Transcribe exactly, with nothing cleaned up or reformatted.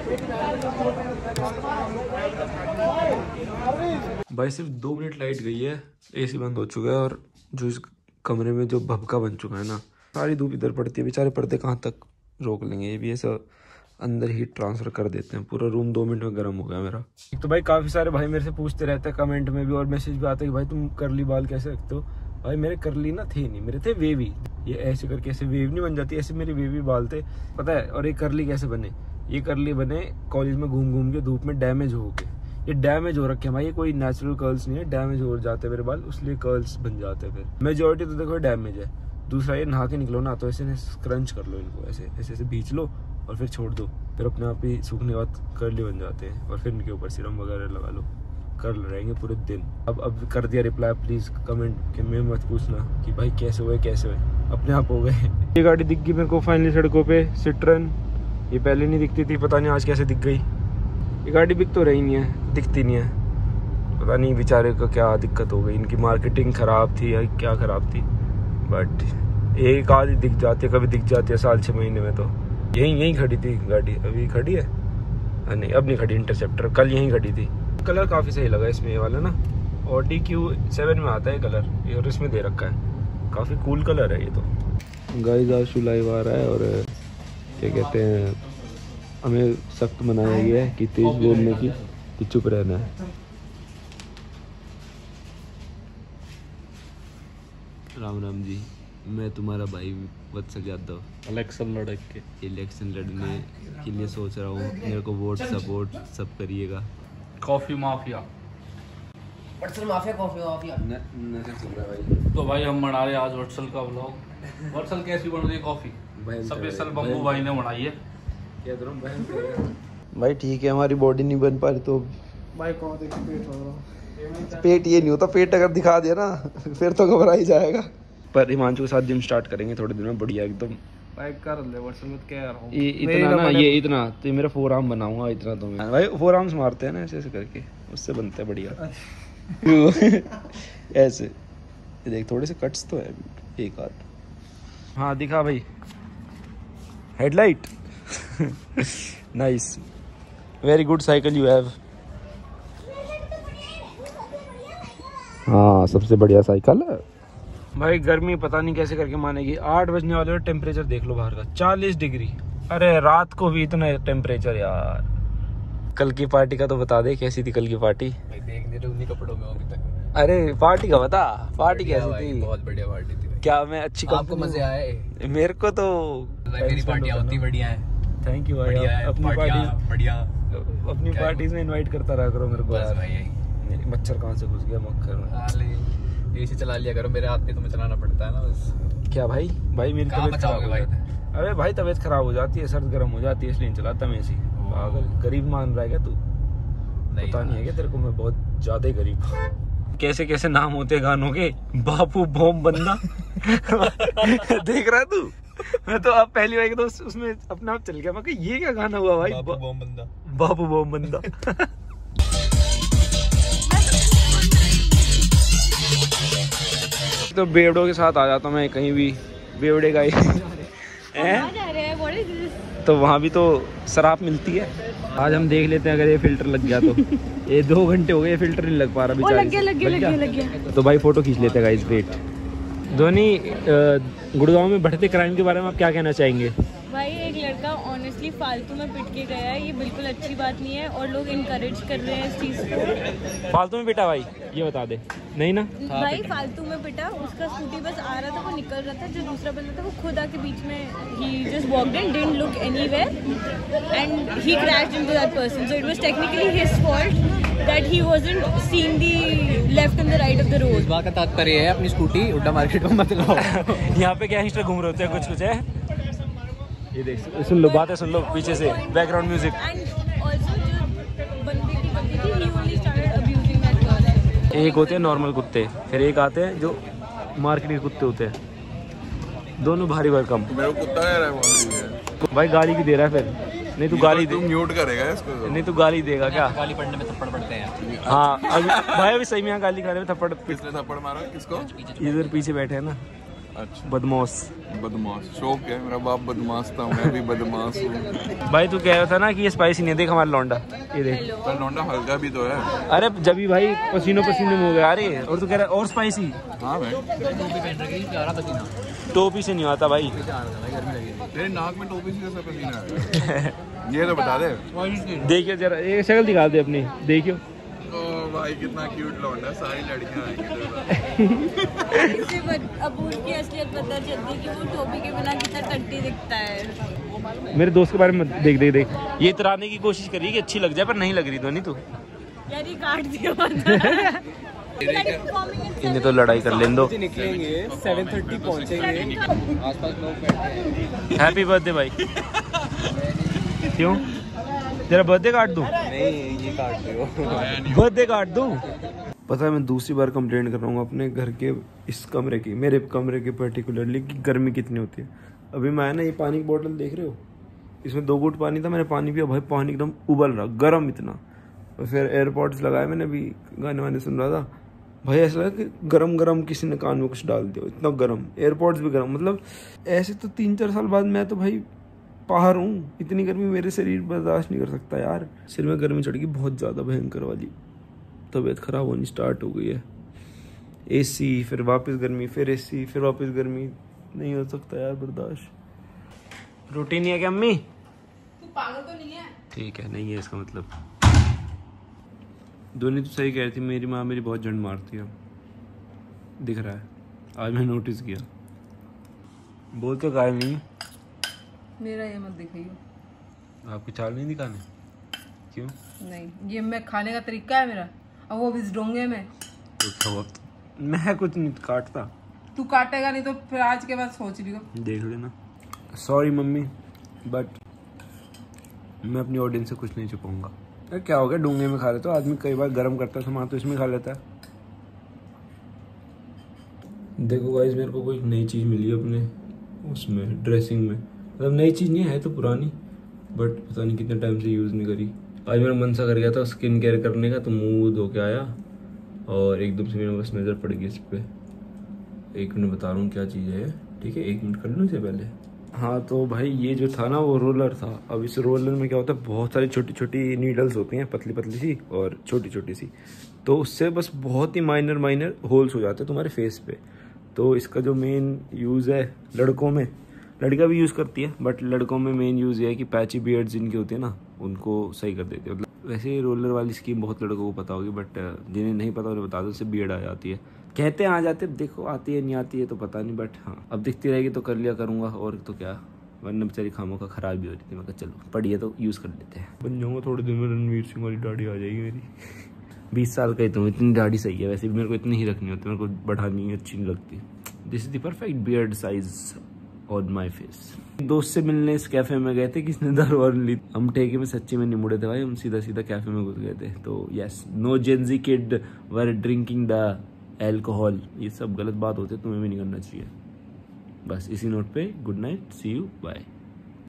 भाई सिर्फ दो मिनट लाइट गई है, एसी बंद हो चुका है और जो इस कमरे में जो भभका बन चुका है ना, सारी धूप इधर पड़ती है। बेचारे पर्दे कहाँ तक रोक लेंगे, ये भी ऐसा अंदर हीट ट्रांसफर कर देते हैं। पूरा रूम दो मिनट में गर्म हो गया मेरा। एक तो भाई काफ़ी सारे भाई मेरे से पूछते रहते हैं कमेंट में भी और मैसेज भी आते हैं कि भाई तुम करली बाल कैसे रखते हो। भाई मेरे करली ना थे नहीं, मेरे थे वेवी। ये ऐसे करके ऐसे वेव नहीं बन जाती, ऐसे मेरे वेवी बाल थे, पता है। और ये करली कैसे बने, ये करली बने कॉलेज में घूम घूम के धूप में डैमेज हो के। ये डैमेज हो रखे हैं भाई, ये कोई नेचुरल कर्ल्स नहीं है, डैमेज हो जाते हैं मेरे बाल, इसलिए कर्ल्स बन जाते हैं। फिर मेजोरिटी तो देखो डैमेज है। दूसरा ये नहा के निकलो ना तो ऐसे स्क्रंच कर लो इनको, ऐसे ऐसे ऐसे बीच लो और फिर छोड़ दो, फिर अपने आप ही सूखने के बाद कर्ली बन जाते हैं। और फिर इनके ऊपर सीरम वगैरह लगा लो, कर्ल रहेंगे पूरे दिन। अब अब कर दिया रिप्लाई, प्लीज़ कमेंट के में मत पूछना कि भाई कैसे हुए कैसे हुए, अपने आप हो गए। ये गाड़ी दिख गई मेरे को फाइनली सड़कों पे, सिट्रन। ये पहले नहीं दिखती थी, पता नहीं आज कैसे दिख गई। ये गाड़ी बिक तो रही नहीं है, दिखती नहीं है, पता नहीं बेचारे को क्या दिक्कत हो गई। इनकी मार्केटिंग ख़राब थी या क्या ख़राब थी, बट एक आध दिख जाती है, कभी दिख जाती है साल छः महीने में। तो यहीं यहीं खड़ी थी गाड़ी, अभी खड़ी है नहीं, अब नहीं खड़ी। इंटरसेप्टर कल यहीं खड़ी थी। कलर काफ़ी सही लगा इसमें, ये वाला ना ऑडी क्यू सेवन में आता है कलर, ये और इसमें दे रखा है, काफ़ी कूल कलर है ये तो। गाइस आशु लाइव आ रहा है और क्या कहते हैं, हमें सख्त मनाया गया है कि तेज बोलने की, कि चुप रहना है। राम राम जी, मैं तुम्हारा भाई वत्सल यादव इलेक्शन लड़ के इलेक्शन लड़ने के लिए सोच रहा हूँ, मेरे को वोट सपोर्ट सब करिएगा। Coffee mafia, Vatsal mafia, coffee mafia न, नशा चल रहा है भाई। तो भाई हम बना रहे आज वत्सल का व्लॉग। वत्सल कैसी बन रही है कॉफी? स्पेशल बम्बू भाई ने बनाई है। क्या करूं भाई, ठीक है हमारी बॉडी नहीं बन पा रही तो भाई कौन देखिए पेट हो रहा, पेट ये नहीं होता, पेट अगर दिखा दिया ना फिर तो घबरा ही जाएगा। पर हिमांशु के साथ जिम स्टार्ट करेंगे थोड़े दिन में, बढ़िया एकदम। भाई कर ले वत्सल मत कह रहा हूं ये इतना ना, ये इतना तो मेरा फोर आर्म बनाऊंगा इतना तो मैं भाई। फोर आर्म्स मारते हैं ना ऐसे ऐसे करके, उससे बनता है बढ़िया ऐसे। ये देख थोड़े से कट्स तो है एक आध। हाँ दिखा भाई, headlight nice, very good cycle you have. हाँ सबसे बढ़िया साइकिल है भाई। गर्मी पता नहीं कैसे करके मानेगी। आठ बजने वाले और टेम्परेचर देख लो बाहर का चालीस डिग्री। अरे रात को भी इतना टेम्परेचर यार। कल की पार्टी का तो बता दे, कैसी थी कल की पार्टी? भाई देख नहीं रहे उन्हीं कपड़ों में अभी तक। अरे पार्टी का बता, पार्टी कैसी थी? बहुत बढ़िया पार्टी थी भाई। क्या मैं अच्छी, आपको मजे आए? मेरे को तो मेरी पार्टियां होती बढ़िया है। थैंक यू भाई, अपनी पार्टी बढ़िया, अपनी पार्टीज में इनवाइट करता रहा करो मेरे को यार। मेरी मच्छर कहाँ से घुस गया मक्खर में। एसी चला लिया करो, मेरे हाथ पे तुम्हें चलाना पड़ता है ना बस। क्या भाई भाई मेरी तबीयत खराब हो जाती है। अरे भाई तबीयत खराब हो जाती है, सर्द गर्म हो जाती है, इसलिए नहीं चलाता मैं एसी। पागल, गरीब मान रहा है क्या तू? पता नहीं है क्या तेरे को मैं बहुत ज्यादा गरीब। कैसे कैसे नाम होते गानों के, बापू बॉम बंदा देख रहा है तू? मैं तो अब पहली बार तो उसमें अपने आप चल गया, मैं कि ये क्या गाना हुआ भाई? बापू बॉम बंदा, बापू बॉम बंदा। तो बेवड़ों के साथ आ जाता हूँ मैं कहीं भी, बेवड़े का ही तो वहाँ भी तो शराब मिलती है। आज हम देख लेते हैं अगर ये फिल्टर लग गया तो। ये दो घंटे हो गए फिल्टर नहीं लग पा रहा बेचारे। लग गया, लग गया, लग गया, लग गया। तो भाई फोटो खींच लेते हैं गाइस, वेट। धोनी, गुड़गांव में बढ़ते क्राइम के बारे में आप क्या कहना चाहेंगे? भाई एक लड़का ऑनेस्टली फालतू में पिट के गया है, ये बिल्कुल अच्छी बात नहीं है और लोग इनकरेज कर रहे हैं इस चीज को। फालतू में पिटा भाई, ये बता दे। नहीं ना भाई फालतू में पिटा, उसका स्कूटी बस आ रहा था, वो निकल रहा था, जो दूसरा बंदा था वो खुद आके बीच में, he just walked in, didn't look anywhere and he crashed into that person, so it was technically his fault that he wasn't seeing the left and the right of the road. इस बात का तात्पर्य है अपनी scooty उड्डा market में मत लाओ। यहाँ पे गैंगस्टर घूम रहे होते हैं कुछ कुछ है। ये देख, सुन लो बातें, सुन लो पीछे से बैकग्राउंड म्यूजिक। एक होते हैं नॉर्मल कुत्ते, फिर एक आते हैं जो मार्केट के कुत्ते होते हैं, दोनों भारी भरकम। मेरे को कुत्ता कह रहा है भाई गाली भी दे रहा है फिर। नहीं तू गाली दे, म्यूट करेगा इसको। नहीं तू गाली देगा क्या? गाली पढ़ने में थप्पड़ पड़ते हैं। हाँ अभी भाई अभी सही में यहाँ गाली खाने में थप्पड़। किसने थप्पड़ मारा किसको? इधर पीछे बैठे हैं ना, अच्छा बदमाश। बदमाश शौक है मेरा, बाप बदमाश था, मैं भी बदमाश हूँ। भाई तू कह रहा था ना कि ये स्पाइसी नहीं है, देख हमारा लौंडा, ये देख। पर लौंडा हल्का भी तो है। अरे जब भी भाई पसीनो पसीने में हो गया अरे, और तू कह रहा है और स्पाइसी। हाँ भाई टोपी से नहीं आता भाई। तेरे नाक में टोपी से कैसा पसीना है? ये तो बता दे। देखियो जरा, ये शक्ल दिखा दे अपनी, देखियो। ओ भाई कितना क्यूट लौंडा, सारी लड़कियां आएंगी। अबूल की असलियत पता चलती है कि वो टोपी के बिना कितना टट्टी दिखता है। मेरे दोस्त के बारे में देख देख देख, ये इतराने की कोशिश करी कि अच्छी लग जाए, पर नहीं लग रही तो नहीं तू। यार ये काट दिया। इन्हें तो लड़ाई कर लेने दो। निकलेंगे सेवन थर्टी पहुँचेंगे, आसपास लोग बैठे हैं। हैप्पी बर्थडे भाई। क्यों तेरा बर्थडे काट दूं? नहीं ये काट दो, बर्थडे काट दूं? पता है मैं दूसरी बार कंप्लेंट कर रहा हूँ अपने घर के इस कमरे की, मेरे कमरे के पर्टिकुलरली, कि गर्मी कितनी होती है। अभी मैं ना ये पानी की बोतल देख रहे हो, इसमें दो घूंट पानी था, मैंने पानी पिया भाई, पानी एकदम उबल रहा, गर्म इतना। और फिर एयरपॉड्स लगाए मैंने, अभी गाने वाने सुन रहा था भाई, ऐसा लगा कि गरम गरम किसी ने कान में कुछ डाल दिया, इतना गर्म, एयरपॉड्स भी गर्म। मतलब ऐसे तो तीन चार साल बाद मैं तो भाई बाहर हूँ, इतनी गर्मी मेरे शरीर बर्दाश्त नहीं कर सकता यार। सिर में गर्मी चढ़ गई बहुत ज़्यादा भयंकर वाली, तबीयत खराब होनी स्टार्ट हो गई है। एसी, फिर वापस गर्मी, फिर एसी, फिर वापस गर्मी, नहीं हो सकता यार बर्दाश्त। रोटी नहीं है क्या अम्मी? तू पागल तो नहीं है? ठीक है, नहीं है इसका मतलब। दोनों तो सही कह रही थी, मेरी माँ मेरी बहुत झंड मारती है, दिख रहा है, आज मैं नोटिस किया। बोल तो गाय नहीं, मेरा ये मत दिखाइयो। आपकी चाल नहीं दिखाने? क्यों? नहीं, ये मैं खाने का तरीका है मेरा, अब वो भी इस डोंगे में। तो मैं कुछ नहीं काटता। तू काटेगा नहीं तो फिर आज के बाद सोच लियो, देख लेना। सॉरी मम्मी, बट मैं अपनी ऑडियंस से कुछ नहीं छुपाऊंगा। यार क्या हो गया, डूंगे में खा लेते हो, आदमी कई बार गर्म करता है सामान तो इसमें खा लेता है। देखो गाइस, मेरे को कोई नई चीज़ मिली है अपने उसमें ड्रेसिंग में, मतलब नई चीज़ नहीं है तो पुरानी, बट पता नहीं कितने टाइम से यूज़ नहीं करी। आज मेरा मन सा कर गया था स्किन केयर करने का, तो मुंह धो के आया और एकदम से मेरे बस नज़र पड़ गई इस पर। एक मिनट बता रहा हूँ क्या चीज़ है, ठीक है, एक मिनट कर लूँ इससे पहले। हाँ तो भाई ये जो था ना वो रोलर था। अब इस रोलर में क्या होता है, बहुत सारी छोटी छोटी नीडल्स होती हैं, पतली पतली सी और छोटी छोटी सी, तो उससे बस बहुत ही माइनर माइनर होल्स हो जाते हैं तुम्हारे फेस पे। तो इसका जो मेन यूज़ है लड़कों में, लड़कियाँ भी यूज़ करती है, बट लड़कों में मेन यूज़ ये है कि पैची बियर्ड्स जिनकी होती है ना उनको सही कर देती है। मतलब वैसे रोलर वाली स्कीम बहुत लड़कों को पता होगी, बट जिन्हें नहीं पता उन्हें बता दो, उससे बियर्ड आ जाती है। कहते हैं आ जाते, देखो आती है नहीं आती है तो पता नहीं, बट हाँ अब दिखती रहेगी तो कर लिया करूँगा, और तो क्या, वरना बेचारी खामों का ख़राब भी हो रही थी। मैं कहा चलो पड़ी है तो यूज़ कर लेते हैं, बन जाऊँगा थोड़े दिन में, रणवीर सिंह वाली दाढ़ी आ जाएगी मेरी। बीस साल का ही तो, इतनी दाढ़ी सही है, वैसे भी मेरे को इतनी ही रखनी होती है, मेरे को बढ़ानी अच्छी नहीं लगती। This is the perfect beard size on my face. दोस्त से मिलने इस कैफे में गए थे, किसने दारू वारू ली, हम ठेके में सच्ची में नहीं मुड़े थे भाई, हम सीधा सीधा कैफे में घुस गए थे। तो yes, no gen Z kid were drinking the alcohol, ये सब गलत बात होते, तुम्हें भी नहीं करना चाहिए। बस इसी नोट पे good night, see you, bye.